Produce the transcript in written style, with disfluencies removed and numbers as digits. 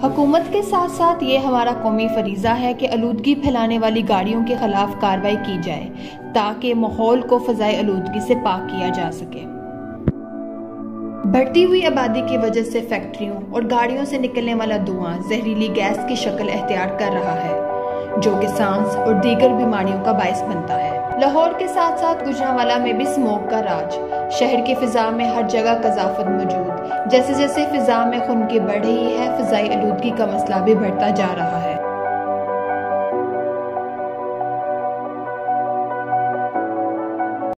हुकूमत के साथ साथ ये हमारा कौमी फरीज़ा है कि आलूदगी फैलाने वाली गाड़ियों के खिलाफ कार्रवाई की जाए ताकि माहौल को फ़ज़ाई आलूदगी से पाक किया जा सके। बढ़ती हुई आबादी की वजह से फैक्ट्रियों और गाड़ियों से निकलने वाला धुआं जहरीली गैस की शक्ल अख्तियार कर रहा है, जो कि सांस और दीगर बीमारियों का बायस बनता है। लाहौर के साथ साथ गुजरांवाला में भी स्मोक का राज। शहर की फिजा में हर जगह कज़ाफ़त मौजूद। जैसे जैसे फिजा में खुनकी बढ़ रही है, फ़ज़ाई आलूदगी का मसला भी बढ़ता जा रहा है।